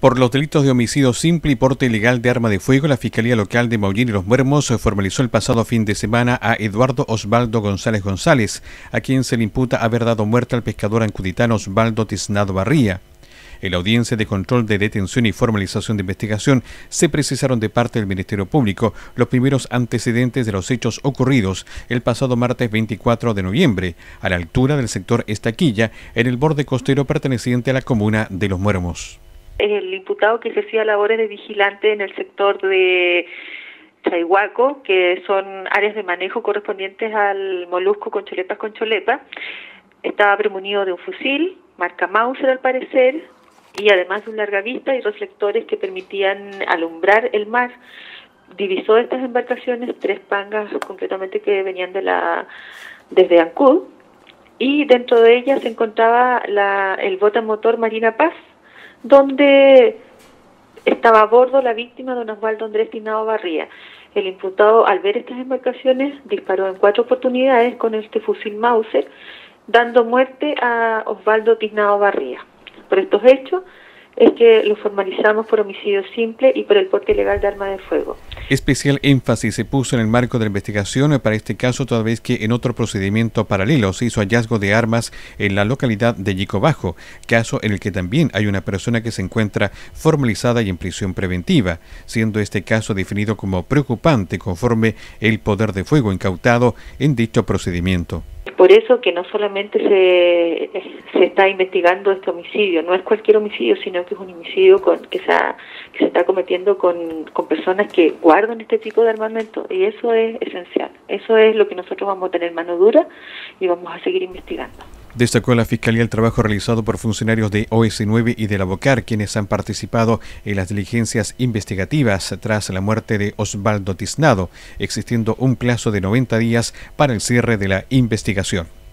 Por los delitos de homicidio simple y porte ilegal de arma de fuego, la Fiscalía Local de Maullín y Los Muermos formalizó el pasado fin de semana a Eduardo Osvaldo González González, a quien se le imputa haber dado muerte al pescador ancuditano Osvaldo Tiznado Barría. En la audiencia de control de detención y formalización de investigación se precisaron de parte del Ministerio Público los primeros antecedentes de los hechos ocurridos el pasado martes 24 de noviembre, a la altura del sector Estaquilla, en el borde costero perteneciente a la comuna de Los Muermos. El imputado que ejercía labores de vigilante en el sector de Chaihuaco, que son áreas de manejo correspondientes al molusco concholepas concholepa, estaba premunido de un fusil, marca Mauser al parecer, y además de un largavista y reflectores que permitían alumbrar el mar. Divisó estas embarcaciones, 3 pangas concretamente que venían desde Ancud, y dentro de ellas se encontraba el bote a motor Marina Paz, donde estaba a bordo la víctima, don Osvaldo Andrés Tiznado Barría. El imputado, al ver estas embarcaciones, disparó en 4 oportunidades con este fusil Mauser, dando muerte a Osvaldo Tiznado Barría. Por estos hechos es que lo formalizamos por homicidio simple y por el porte ilegal de arma de fuego. Especial énfasis se puso en el marco de la investigación para este caso, toda vez que en otro procedimiento paralelo se hizo hallazgo de armas en la localidad de Yico Bajo, caso en el que también hay una persona que se encuentra formalizada y en prisión preventiva, siendo este caso definido como preocupante conforme el poder de fuego incautado en dicho procedimiento. Por eso que no solamente se está investigando este homicidio, no es cualquier homicidio, sino que es un homicidio que se está cometiendo con personas que guardan este tipo de armamento, y eso es esencial. Eso es lo que nosotros vamos a tener mano dura y vamos a seguir investigando. Destacó la Fiscalía el trabajo realizado por funcionarios de OS9 y de la BOCAR, quienes han participado en las diligencias investigativas tras la muerte de Osvaldo Tiznado, existiendo un plazo de 90 días para el cierre de la investigación.